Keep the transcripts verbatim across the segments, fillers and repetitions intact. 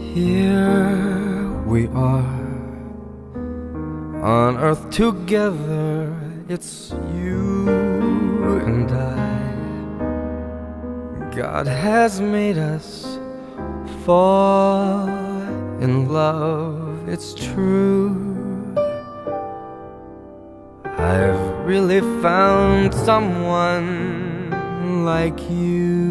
Here we are on earth together. It's you and I. God has made us fall in love, it's true. I've really found someone like you.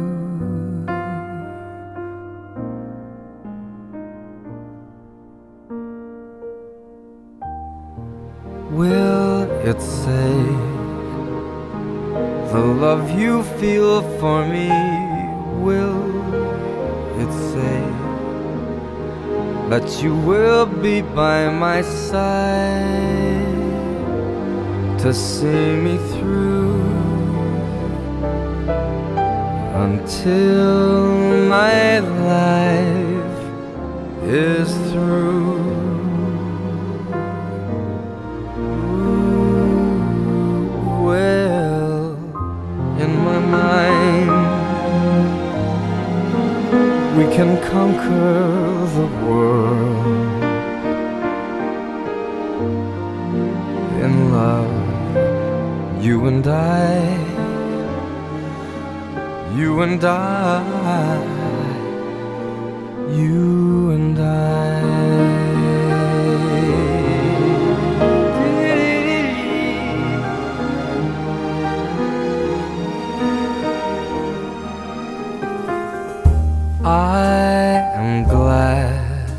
Will it say the love you feel for me? Will it say that you will be by my side to see me through until my life is through? We can conquer the world in love, you and I, you and I, you and I. I am glad,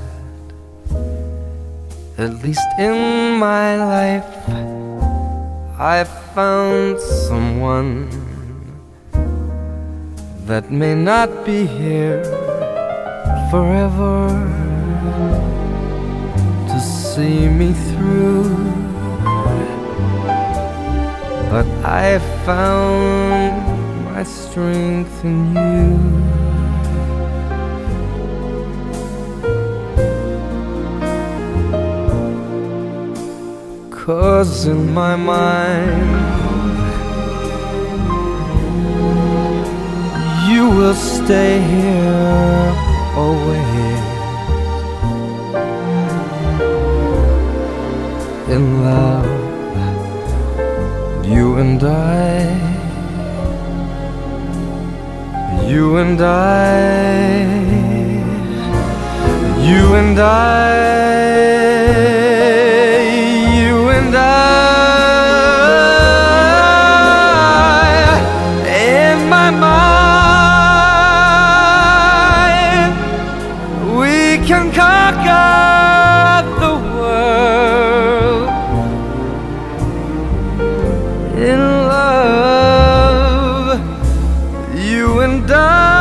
at least in my life, I found someone that may not be here forever to see me through, but I found my strength in you. 'Cause in my mind you will stay here always, in love, you and I, you and I, you and I, and I, in my mind, we can conquer the world in love, you and I.